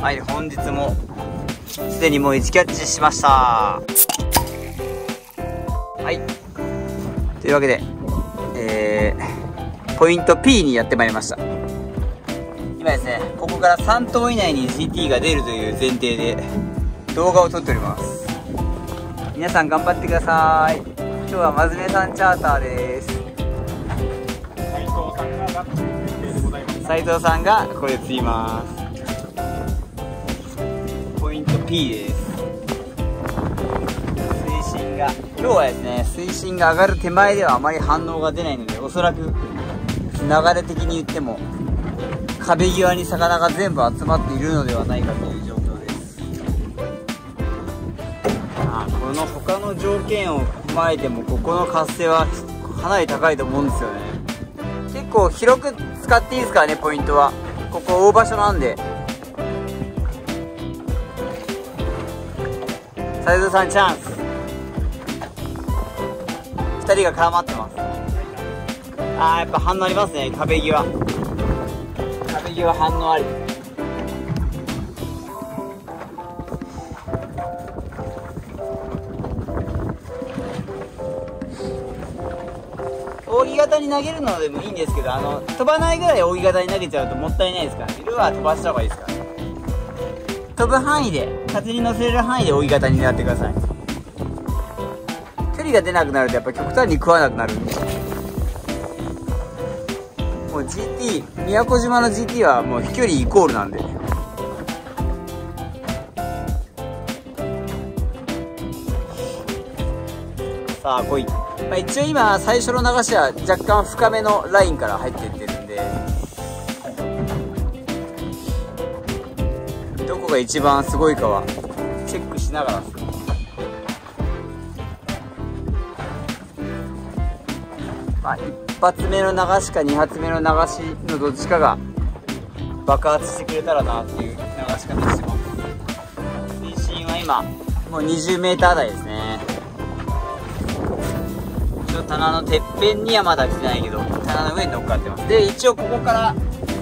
はい、本日もすでにもう1キャッチしました。はい、というわけで、ポイント P にやってまいりました。今ですね、ここから3投以内に GT が出るという前提で動画を撮っております。皆さん頑張ってください。今日はまずめさんチャーターです。斉藤さんがこれ釣ります。ポイント P です。水深が今日はですね、水深が上がる手前ではあまり反応が出ないので、おそらく流れ的に言っても壁際に魚が全部集まっているのではないかという状況です。この他の条件を踏まえてもここの活性はかなり高いと思うんですよね。結構広く使っていいですからね。ポイントはここ大場所なんで。斉藤さんチャンス。2人が絡まってます。やっぱ反応ありますね。壁際反応あり。扇形に投げるのでもいいんですけど、飛ばないぐらい扇形に投げちゃうともったいないですから、ルアー飛ばした方がいいですから、飛ぶ範囲で、風に乗せれる範囲で扇形に狙ってください。距離が出なくなるとやっぱ極端に食わなくなるんで、もう GT 宮古島の GT はもう飛距離イコールなんで。さあ来い。一応今最初の流しは若干深めのラインから入っていってるんで、どこが一番すごいかはチェックしながらですね。1発目の流しか2発目の流しのどっちかが爆発してくれたらなっていう流し方してます。水深は今もう 20m 台ですね。棚のてっぺんにはまだ来てないけど、棚の上に乗っかってます。で一応ここから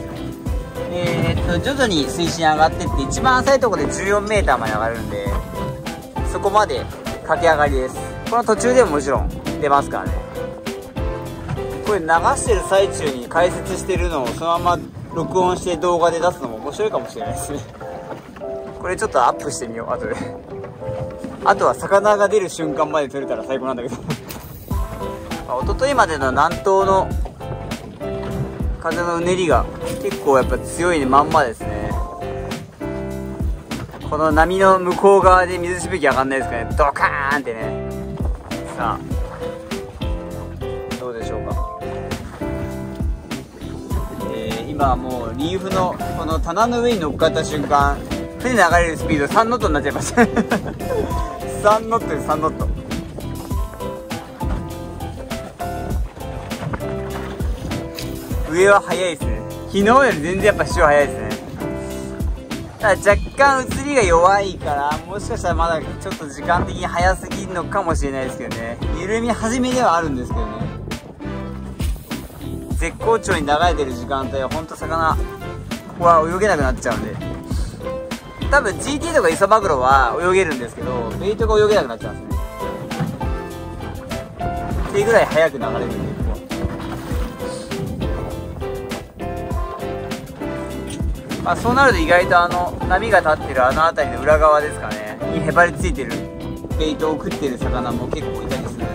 徐々に水深上がってって、一番浅いところで 14m まで上がるんで、そこまで駆け上がりです。この途中でももちろん出ますからね。これ流してる最中に解説してるのをそのまま録音して動画で出すのも面白いかもしれないですね。これちょっとアップしてみよう後で。あとは魚が出る瞬間まで撮れたら最高なんだけど一昨日までの南東の風のうねりが結構やっぱ強いね、まんまですね。この波の向こう側で水しぶき上がんないですかね、ドカーンってね。さあどうでしょうか。今はもうリーフのこの棚の上に乗っかった瞬間、船流れるスピード3ノットになっちゃいました3ノットです、3ノット。上は速いですね。昨日より全然やっぱ潮速いですね。ただ若干移りが弱いから、もしかしたらまだちょっと時間的に速すぎるのかもしれないですけどね。緩み始めではあるんですけどね。絶好調に流れてる時間帯はほんと魚、ここは泳げなくなっちゃうんで。多分 GT とか磯マグロは泳げるんですけど、ベイトが泳げなくなっちゃうんですね。っていうぐらい速く流れるんで。そうなると意外と波が立ってる辺りの裏側ですかねにへばりついてるベイトを食ってる魚も結構いたりするので、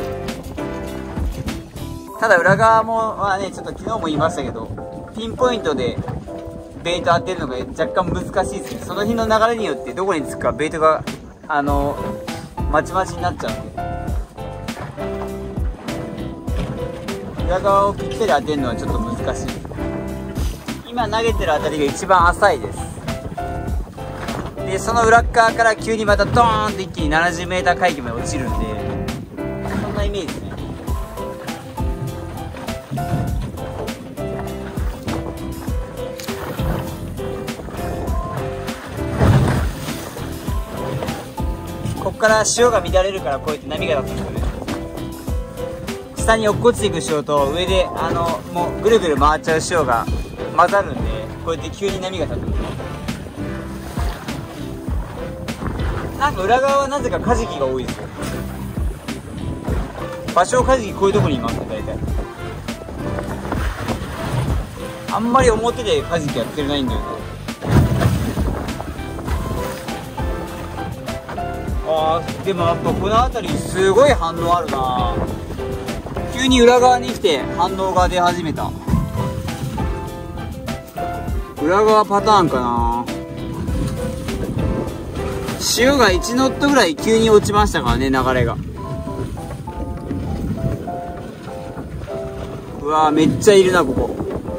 ただ裏側はね、ちょっと昨日も言いましたけど、ピンポイントでベイト当てるのが若干難しいですね。その日の流れによってどこにつくかベイトがまちまちになっちゃうんで、裏側をぴったり当てるのはちょっと難しい。今投げてるあたりが一番浅いです。でその裏側から急にまたドーンと一気に 70m 海域まで落ちるんで、そんなイメージですね。ここから潮が乱れるから、こうやって波が立つんですよね。下に落っこちていく潮と上でもうぐるぐる回っちゃう潮が混ざるんで、こうやって急に波が立つんですよ。 なんか裏側はなぜかカジキが多いですよ。場所カジキこういうとこにいますね、大体。あんまり表でカジキやってるないんだけど。あー、でもやっぱこの辺りすごい反応あるな。急に裏側に来て反応が出始めた。裏側パターンかな。潮が1ノットぐらい急に落ちましたからね、流れが。うわー、めっちゃいるなここ。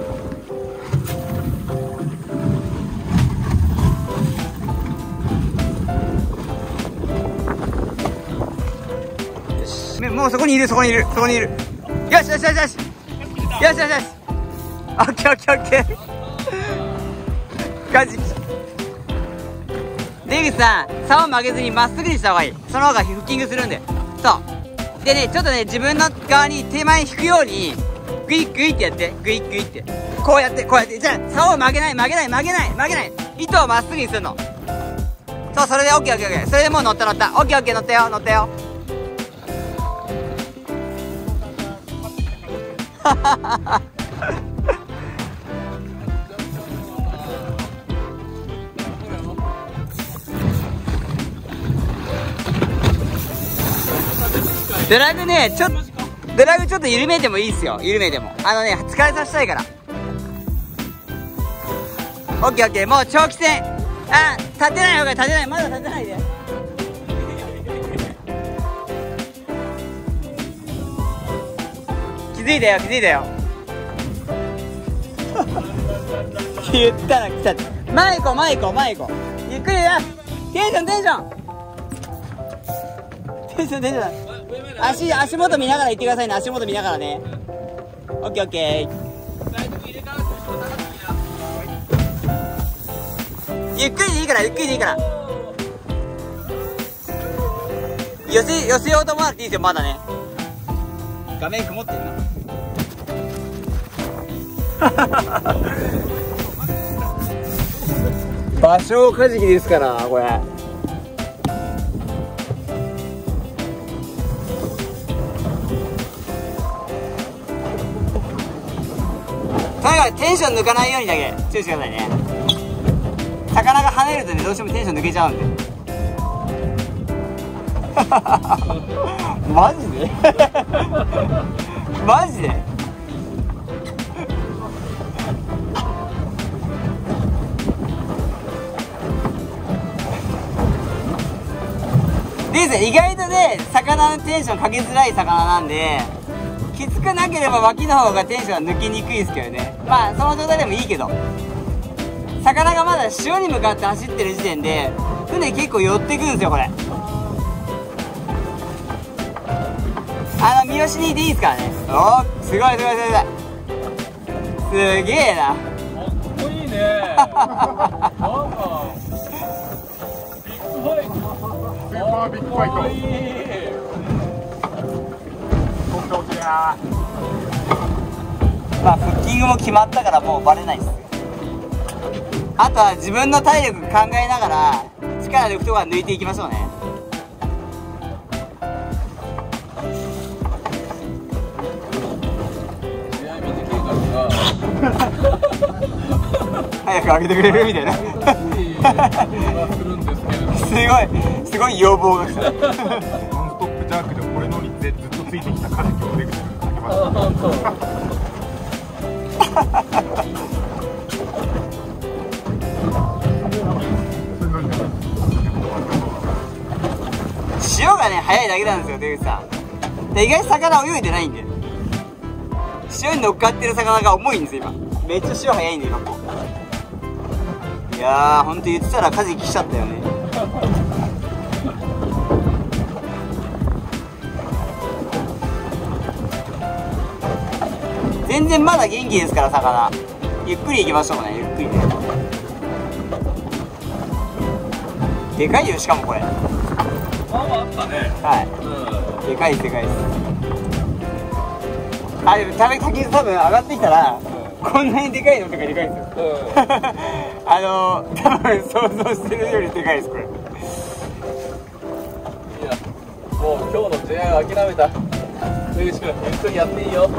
よし、もうそこにいる、そこにいる、そこにいる。よしよしよしよしよしよしよし。オッケーオッケーオッケー。カジキ。出口さん、竿を曲げずにまっすぐにした方がいい。その方がフッキングするんで。そうでね、ちょっとね、自分の側に手前引くようにグイグイってやって、グイグイって、こうやってこうやって。じゃあ竿を曲げない曲げない曲げない曲げない、糸をまっすぐにするの。そう、それでオッケーオッケーオッケー。それでもう乗った乗った。オッケーオッケー、乗ったよ乗ったよ。はははは。ドラグね、ドラグちょっと緩めてもいいっすよ。緩めても。疲れさせたいから。オッケーオッケー、もう長期戦。あ、立てない方が立てない。まだ立てないで。気づいたよ、気づいたよ。言ったら来たって。前行こう、前行こう、前行こう。ゆっくりだ。テンション、テンション。テンション、テンション。足元見ながら行ってくださいね。足元見ながらね。オッケーオッケー。ゆっくりでいいから、ゆっくりでいいから。寄せようと思わなくていいですよ、まだね。画面曇ってんな。場所カジキですからこれ。とにかくテンション抜かないようにだけ注意してくださいね。魚が跳ねるとね、どうしてもテンション抜けちゃうんで。マジでマジで。で意外とね、魚のテンションかけづらい魚なんで、きつくなければ脇の方がテンションは抜きにくいですけどね。まあその状態でもいいけど、魚がまだ潮に向かって走ってる時点で船結構寄ってくんですよこれ。三好にいていいですからね。おー、すごいすごいすごいすごい。すげえな。かっこいいね。なんかビッグファイト。スーパービッグファイト。まあフッキングも決まったからもうバレないっす。あとは自分の体力考えながら力抜くとこは抜いていきましょうね。早く上げてくれるみたいな。すごい要望が来た。ノンストップジャークで俺のにずっとついてきたカジキを出口にかけました。潮がね速いだけなんですよ出口さん。で意外に魚泳いでないんで、潮に乗っかってる魚が重いんですよ今。めっちゃ潮速いんで今。いやーほんと言ってたらカジキ来ちゃったよね。全然まだ元気ですから魚。ゆっくり行きましょうね、ゆっくりね。でかいよしかもこれ。まああったね。はい、でかいですでかいです。あでも多分上がってきたら、こんなにでかいのとかでかいですよ。多分想像してるよりでかいですこれ。 もう今日の JR 諦めた。ゆっくりやっていいよ。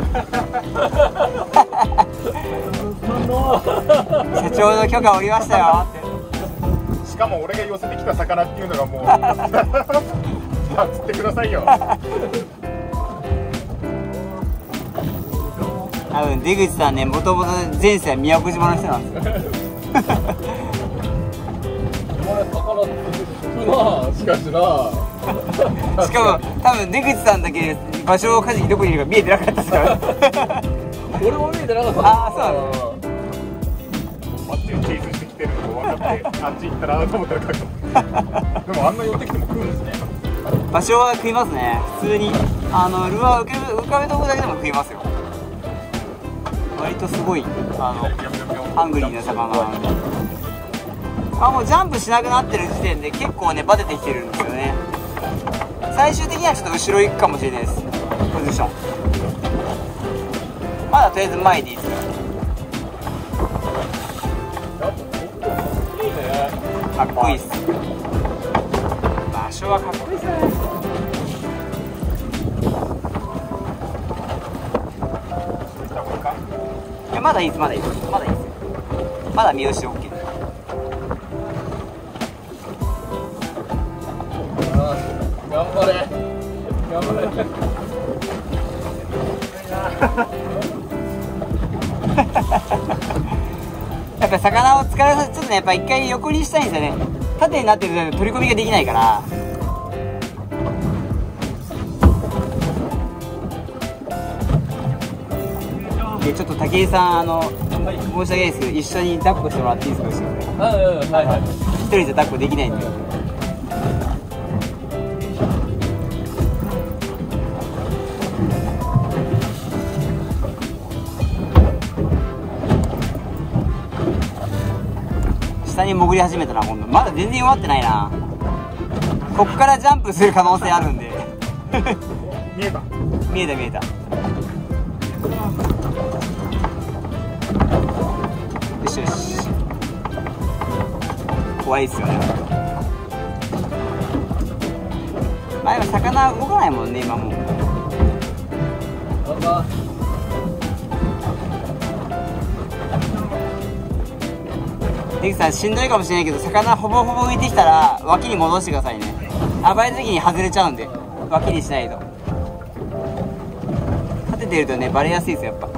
社長の許可下りましたよ。 しかも俺が寄せてきた魚っていうのがもうじゃあ釣ってくださいよ。 多分出口さんね、もともと前世は宮古島の人なんですよ。 お前魚つくな、しかしな。 しかも多分出口さんだけ場所をカジキどこにいるか見えてなかったですから。 俺も見えてなかった。 ああ、そうなの。 あっちにチェイスしてきてるのが分かってあっち行ったらと思ったらでもあんな寄ってきても食うんですね。 場所は食いますね。普通にルアー浮かべとくだけでも食いますよ。割とすごいハングリーな魚なんで。もうジャンプしなくなってる時点で結構ねバテてきてるんですよね。最終的にはちょっと後ろ行くかもしれないです、ポジション。まだとりあえず前でいいですよ。かっこいいっす。場所はかっこいいっすね。まだいいです、まだいいです、まだいいですよ。まだ見押し OK。 頑張れ。頑張れ。 やっぱ魚を疲れさせちょっとね、やっぱ一回横にしたいんですよね。縦になってると取り込みができないから。でちょっと武井さん申し訳ないですけど一緒に抱っこしてもらっていいですか、後ろで。 はいはい。 一人じゃ抱っこできないんで。下に潜り始めたな、今度。まだ全然弱ってないな。こっからジャンプする可能性あるんで。 見えた見えた見えた。よしよし。怖いっすよね。まあでも魚動かないもんね、今もう。出口さんしんどいかもしれないけど、魚ほぼほぼ浮いてきたら脇に戻してくださいね。暴れた時に外れちゃうんで脇にしないと。立ててるとねバレやすいですよ、やっぱ。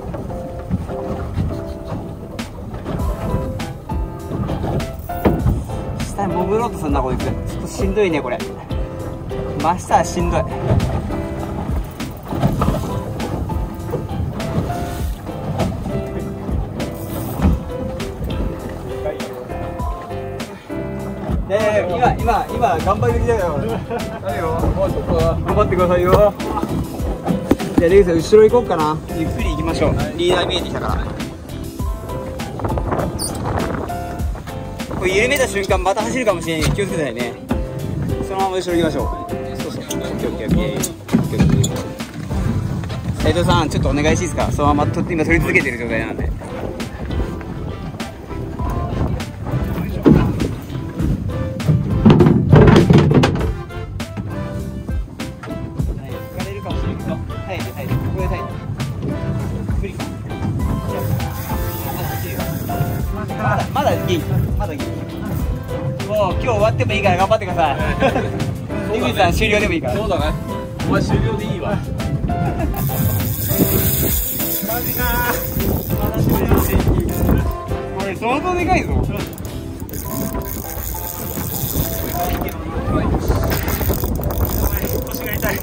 下に潜ろうとするなこいつ。ちょっとしんどいねこれ。真下はしんどい。今頑張りすぎだよ。何よ、頑張ってくださいよ。じゃあレイさん後ろ行こうかな。ゆっくり行きましょう。リーダー見えてきたから。これ緩めた瞬間また走るかもしれないんで気をつけてくださいね。そのまま後ろ行きましょう。そうそう。斉藤さんちょっとお願いしていいですか。そのまま今取り続けてる状態なんで。まだ元気、まだ元気。もう今日終わってもいいから頑張ってください。井口さん終了でもいいから。 そうだね。お前終了でいいわ。 マジかー。まだ終了でいい。これ相当でかいぞ。腰が痛い。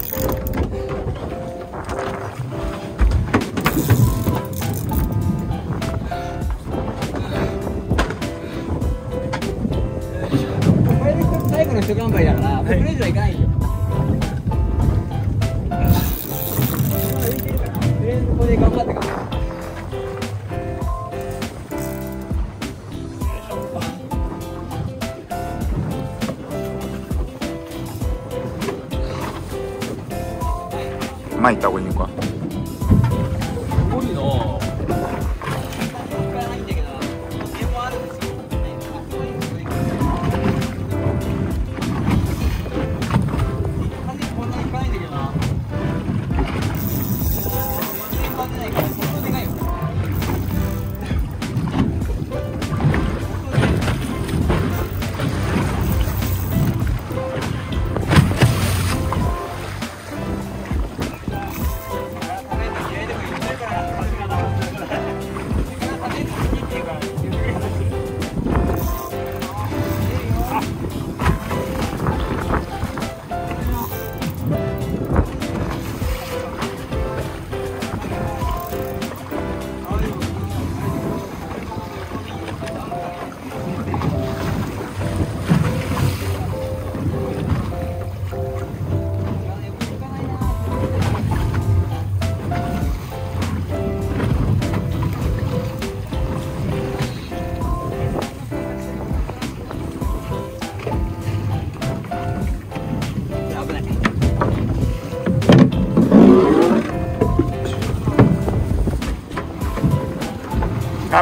最後の一頑張りだから、もうこれ以上はいかないよ。とりあえずここで頑張ってください。 前行った方がいいのか。 すごいな。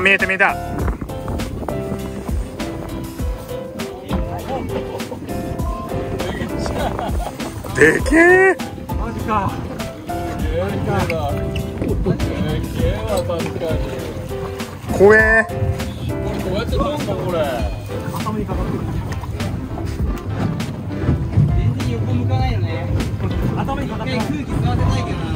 見えた見えた。でけえ。 マジか。でけえわ確かに。 怖え。 これどうやって取るんですかこれ。 頭にかかってる。 全然横向かないよね。 頭にかかってる。 空気吸わせたいけどな。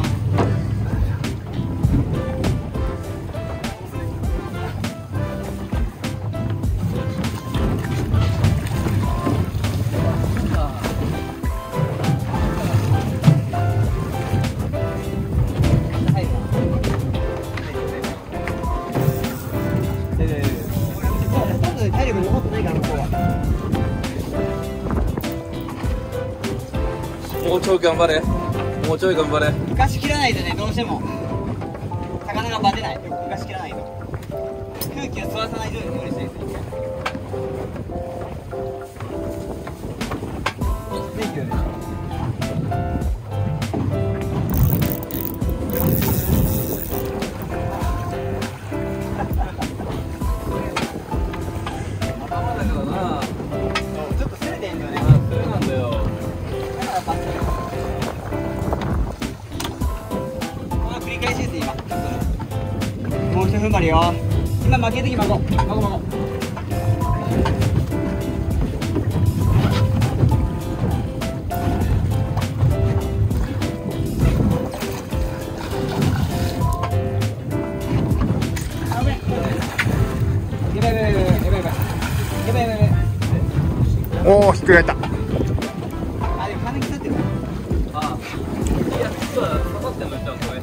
体力残ってないから、ここは。 もうちょい頑張れ。もうちょい頑張れ。 浮かしきらないとね、どうしても魚がバテない。浮かしきらないと空気を吸わさないように無理してるんですよ。ちょっとすれてんだよね。 それなんだよ。 だからバテる。この繰り返しです今。もう一踏ん張りよ。今負けてきまご。 おお、ひっくり返った。 あ、でも金木立ってる。 あ、いや、実は刺さってんのちゃんとね。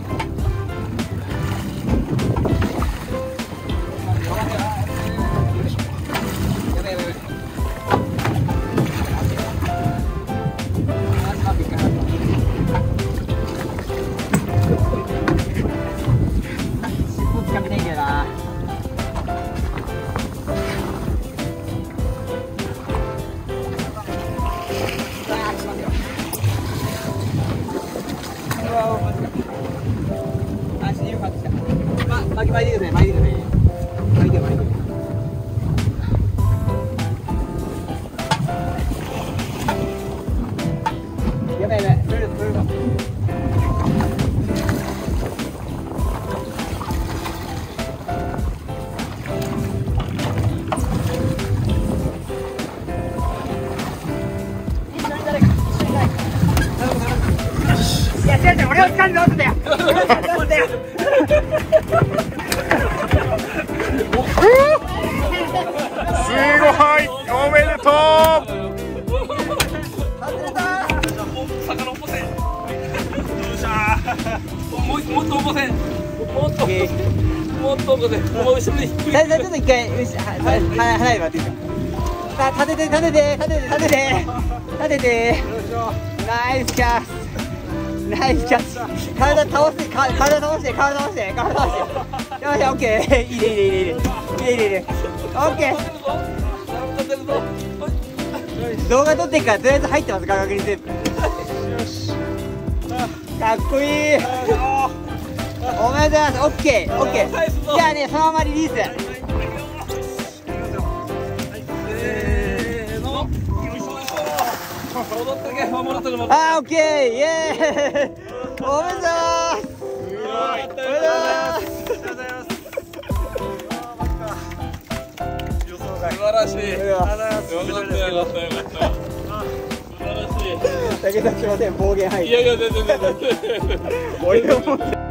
尻尾つかみたいんだよな。巻いてください、巻いてください。やばいやばい、取れる。いや、違う、俺を掴んでどうすんだよ。 すごい、おめでとう。 魚起こせ。もっと起こせ。もっと起こせ。もう後ろにひっくり。 ちょっと一回離れてもらっていいですか。立てて。ナイスキャッチ。体倒して。よし、オッケー。いいね。オッケー。動画撮ってっからとりあえず入ってますか、確認全部。かっこいい。おめでとうございます。オッケー。じゃあね、そのままリリース。あー、オッケー。イエーイ。おめでとう。 素晴らしい。よかった。素晴らしい。 武田すいません、暴言入って。 いや全然。 俺で思って